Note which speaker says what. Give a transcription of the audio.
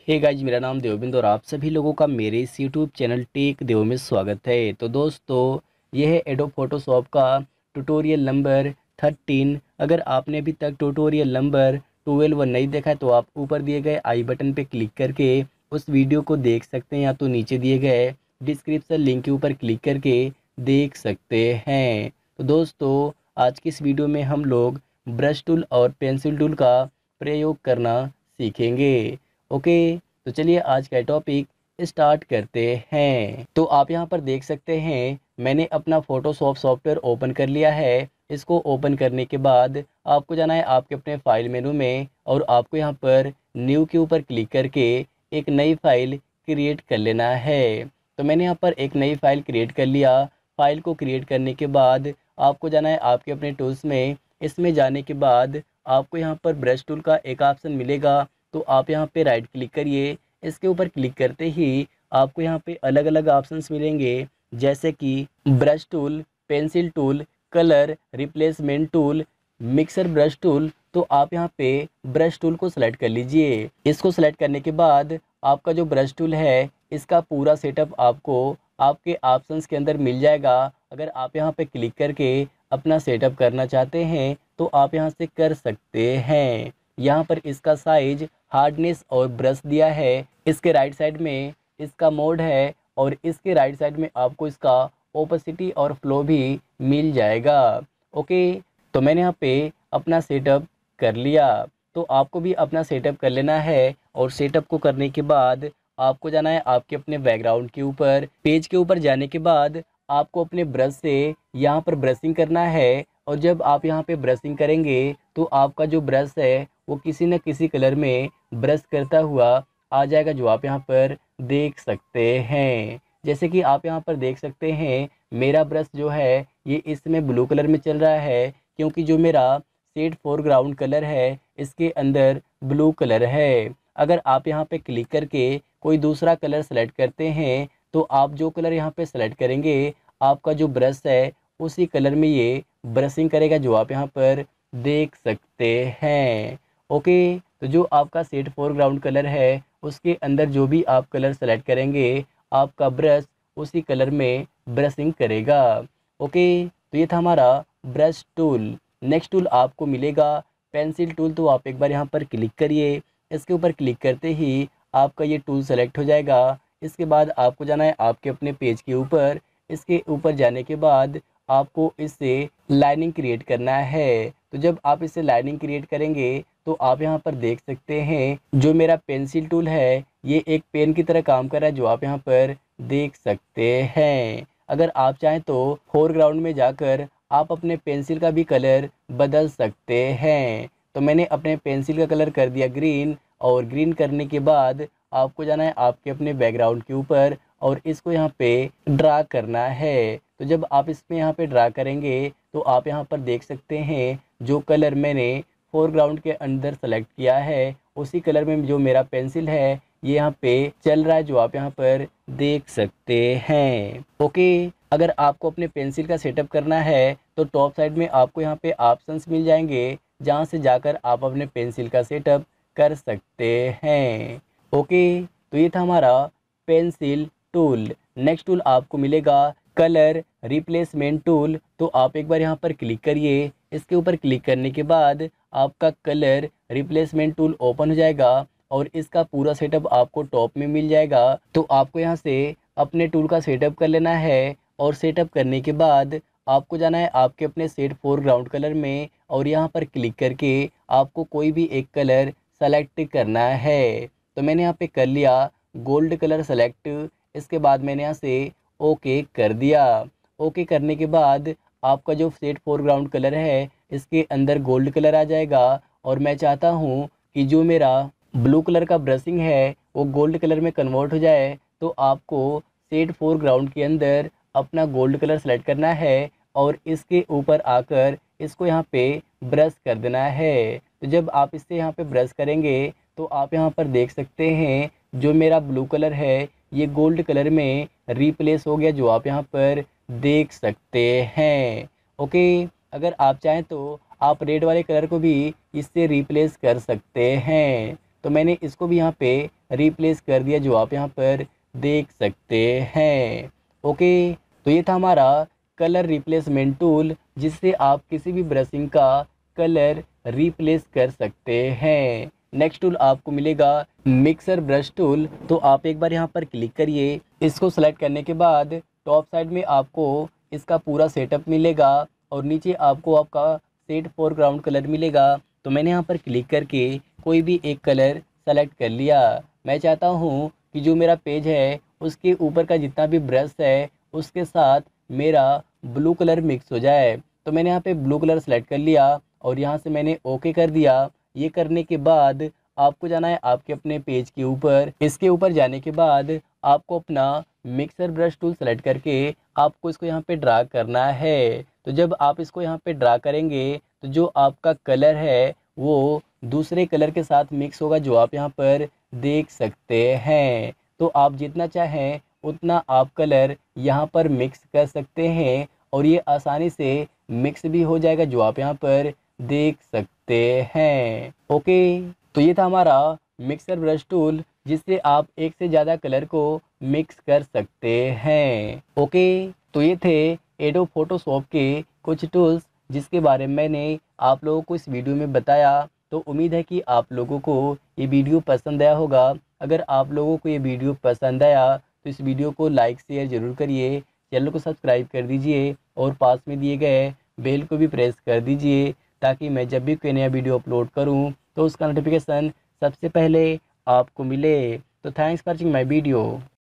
Speaker 1: Hey guys, मेरा नाम देवबिंद और आप सभी लोगों का मेरे इस यूट्यूब चैनल टेक देव में स्वागत है। तो दोस्तों, यह है एडोब फोटोशॉप का ट्यूटोरियल नंबर 13। अगर आपने अभी तक ट्यूटोरियल नंबर 12 नहीं देखा है तो आप ऊपर दिए गए आई बटन पे क्लिक करके उस वीडियो को देख सकते हैं, या तो नीचे दिए गए डिस्क्रिप्शन लिंक के ऊपर क्लिक करके देख सकते हैं। तो दोस्तों, आज की इस वीडियो में हम लोग ब्रश टूल और पेंसिल टूल का प्रयोग करना सीखेंगे। ओके, तो चलिए आज का टॉपिक स्टार्ट करते हैं। तो आप यहाँ पर देख सकते हैं, मैंने अपना फोटोशॉप सॉफ्टवेयर ओपन कर लिया है। इसको ओपन करने के बाद आपको जाना है आपके अपने फाइल मेनू में, और आपको यहाँ पर न्यू के ऊपर क्लिक करके एक नई फाइल क्रिएट कर लेना है। तो मैंने यहाँ पर एक नई फाइल क्रिएट कर लिया। फाइल को क्रिएट करने के बाद आपको जाना है आपके अपने टूल्स में। इसमें जाने के बाद आपको यहाँ पर ब्रश टूल का एक ऑप्शन मिलेगा, तो आप यहाँ पे राइट क्लिक करिए। इसके ऊपर क्लिक करते ही आपको यहाँ पे अलग अलग ऑप्शंस मिलेंगे, जैसे कि brush tool, pencil tool, colour, replacement tool, mixer brush tool. तो आप यहाँ पे ब्रश टूल को सिलेक्ट कर लीजिए। इसको सिलेक्ट करने के बाद आपका जो ब्रश टूल है, इसका पूरा सेटअप आपको आपके ऑप्शंस के अंदर मिल जाएगा। अगर आप यहाँ पे क्लिक करके अपना सेटअप करना चाहते हैं तो आप यहाँ से कर सकते हैं। यहाँ पर इसका साइज, हार्डनेस और ब्रश दिया है। इसके राइट साइड में इसका मोड है, और इसके राइट साइड में आपको इसका ओपेसिटी और फ्लो भी मिल जाएगा। ओके, तो मैंने यहाँ पे अपना सेटअप कर लिया। तो आपको भी अपना सेटअप कर लेना है, और सेटअप को करने के बाद आपको जाना है आपके अपने बैकग्राउंड के ऊपर। पेज के ऊपर जाने के बाद आपको अपने ब्रश से यहाँ पर ब्रशिंग करना है, और जब आप यहाँ पे ब्रशिंग करेंगे तो आपका जो ब्रश है वो किसी न किसी कलर में ब्रश करता हुआ आ जाएगा, जो आप यहाँ पर देख सकते हैं। जैसे कि आप यहाँ पर देख सकते हैं, मेरा ब्रश जो है ये इसमें ब्लू कलर में चल रहा है, क्योंकि जो मेरा शेड फोरग्राउंड कलर है इसके अंदर ब्लू कलर है। अगर आप यहाँ पे क्लिक करके कोई दूसरा कलर सेलेक्ट करते हैं तो आप जो कलर यहाँ पे सेलेक्ट करेंगे, आपका जो ब्रश है उसी कलर में ये ब्रशिंग करेगा, जो आप यहाँ पर देख सकते हैं। ओके, तो जो आपका सेट फोरग्राउंड कलर है उसके अंदर जो भी आप कलर सेलेक्ट करेंगे, आपका ब्रश उसी कलर में ब्रशिंग करेगा। ओके, तो ये था हमारा ब्रश टूल। नेक्स्ट टूल आपको मिलेगा पेंसिल टूल। तो आप एक बार यहाँ पर क्लिक करिए। इसके ऊपर क्लिक करते ही आपका ये टूल सेलेक्ट हो जाएगा। इसके बाद आपको जाना है आपके अपने पेज के ऊपर। इसके ऊपर जाने के बाद आपको इससे लाइनिंग क्रिएट करना है। तो जब आप इससे लाइनिंग क्रिएट करेंगे तो आप यहाँ पर देख सकते हैं, जो मेरा पेंसिल टूल है ये एक पेन की तरह काम कर रहा है, जो आप यहाँ पर देख सकते हैं। अगर आप चाहें तो फोरग्राउंड में जाकर आप अपने पेंसिल का भी कलर बदल सकते हैं। तो मैंने अपने पेंसिल का कलर कर दिया ग्रीन, और ग्रीन करने के बाद आपको जाना है आपके अपने बैकग्राउंड के ऊपर, और इसको यहाँ पे ड्रा करना है। तो जब आप इसमें यहाँ पे ड्रा करेंगे तो आप यहाँ पर देख सकते हैं, जो कलर मैंने फोरग्राउंड के अंदर सेलेक्ट किया है उसी कलर में जो मेरा पेंसिल है ये यहाँ पे चल रहा है, जो आप यहाँ पर देख सकते हैं। ओके, अगर आपको अपने पेंसिल का सेटअप करना है तो टॉप साइड में आपको यहाँ पे ऑप्शंस मिल जाएंगे, जहाँ से जाकर आप अपने पेंसिल का सेटअप कर सकते हैं। ओके, तो ये था हमारा पेंसिल टूल। नेक्स्ट टूल आपको मिलेगा कलर रिप्लेसमेंट टूल। तो आप एक बार यहाँ पर क्लिक करिए। इसके ऊपर क्लिक करने के बाद आपका कलर रिप्लेसमेंट टूल ओपन हो जाएगा, और इसका पूरा सेटअप आपको टॉप में मिल जाएगा। तो आपको यहाँ से अपने टूल का सेटअप कर लेना है, और सेटअप करने के बाद आपको जाना है आपके अपने सेट फोरग्राउंड कलर में, और यहाँ पर क्लिक करके आपको कोई भी एक कलर सेलेक्ट करना है। तो मैंने यहाँ पे कर लिया गोल्ड कलर सेलेक्ट। इसके बाद मैंने यहाँ से ओके कर दिया। ओके करने के बाद आपका जो सेट फोरग्राउंड कलर है इसके अंदर गोल्ड कलर आ जाएगा, और मैं चाहता हूँ कि जो मेरा ब्लू कलर का ब्रशिंग है वो गोल्ड कलर में कन्वर्ट हो जाए। तो आपको सेट फोरग्राउंड के अंदर अपना गोल्ड कलर सेलेक्ट करना है, और इसके ऊपर आकर इसको यहाँ पे ब्रश कर देना है। तो जब आप इससे यहाँ पे ब्रश करेंगे तो आप यहाँ पर देख सकते हैं, जो मेरा ब्लू कलर है ये गोल्ड कलर में रिप्लेस हो गया, जो आप यहाँ पर देख सकते हैं। ओके, अगर आप चाहें तो आप रेड वाले कलर को भी इससे रिप्लेस कर सकते हैं। तो मैंने इसको भी यहाँ पे रिप्लेस कर दिया, जो आप यहाँ पर देख सकते हैं। ओके, तो ये था हमारा कलर रिप्लेसमेंट टूल, जिससे आप किसी भी ब्रशिंग का कलर रिप्लेस कर सकते हैं। नेक्स्ट टूल आपको मिलेगा मिक्सर ब्रश टूल। तो आप एक बार यहाँ पर क्लिक करिए। इसको सेलेक्ट करने के बाद टॉप साइड में आपको इसका पूरा सेटअप मिलेगा और नीचे आपको आपका सेट फोरग्राउंड कलर मिलेगा। तो मैंने यहाँ पर क्लिक करके कोई भी एक कलर सेलेक्ट कर लिया। मैं चाहता हूँ कि जो मेरा पेज है उसके ऊपर का जितना भी ब्रश है उसके साथ मेरा ब्लू कलर मिक्स हो जाए। तो मैंने यहाँ पे ब्लू कलर सेलेक्ट कर लिया और यहाँ से मैंने ओके कर दिया। ये करने के बाद आपको जाना है आपके अपने पेज के ऊपर। इसके ऊपर जाने के बाद आपको अपना मिक्सर ब्रश टूल सेलेक्ट करके आपको इसको यहाँ पे ड्रा करना है। तो जब आप इसको यहाँ पे ड्रा करेंगे तो जो आपका कलर है वो दूसरे कलर के साथ मिक्स होगा, जो आप यहाँ पर देख सकते हैं। तो आप जितना चाहें उतना आप कलर यहाँ पर मिक्स कर सकते हैं और ये आसानी से मिक्स भी हो जाएगा, जो आप यहाँ पर देख सकते हैं। ओके, तो ये था हमारा मिक्सर ब्रश टूल, जिससे आप एक से ज़्यादा कलर को मिक्स कर सकते हैं। ओके, तो ये थे एडोब फोटोशॉप के कुछ टूल्स जिसके बारे में मैंने आप लोगों को इस वीडियो में बताया। तो उम्मीद है कि आप लोगों को ये वीडियो पसंद आया होगा। अगर आप लोगों को ये वीडियो पसंद आया तो इस वीडियो को लाइक शेयर ज़रूर करिए, चैनल को सब्सक्राइब कर दीजिए और पास में दिए गए बेल को भी प्रेस कर दीजिए, ताकि मैं जब भी कोई नया वीडियो अपलोड करूं तो उसका नोटिफिकेशन सबसे पहले आपको मिले। तो thanks for watching my video.